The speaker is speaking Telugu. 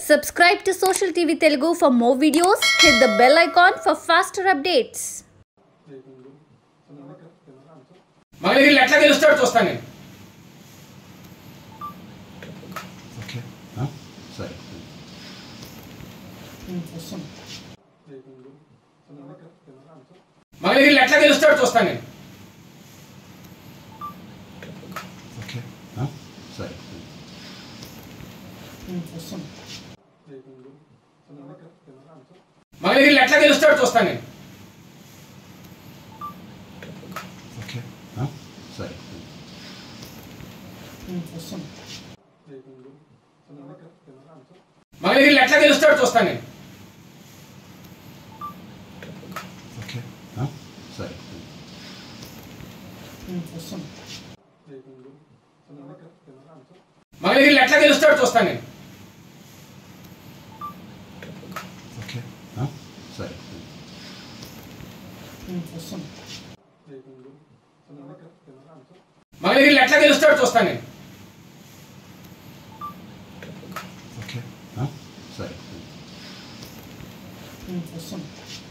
Subscribe to Social TV Telugu for more videos. Hit the bell icon for faster updates. మగలిగిరి ఎట్లా తెలుస్తాడు చూస్తాను నేను. ఓకే సరే మగలిగిరి ఎట్లా తెలుస్తాడు చూస్తాను నేను. ఓకే సరే మగలిగిరి ఎట్లా తెలుస్తాడు చూస్తాను నేను. ఓకే సరే మగలిగిరి ఎట్లా తెలుస్తాడు చూస్తాను నేను. ఓకే సరే మగలిగిరి ఎట్లా తెలుస్తాడు చూస్తాను నేను. ఓకే సరే మగలిగిరి ఎట్లా తెలుస్తాడు చూస్తాను నేను. ఓకే సరే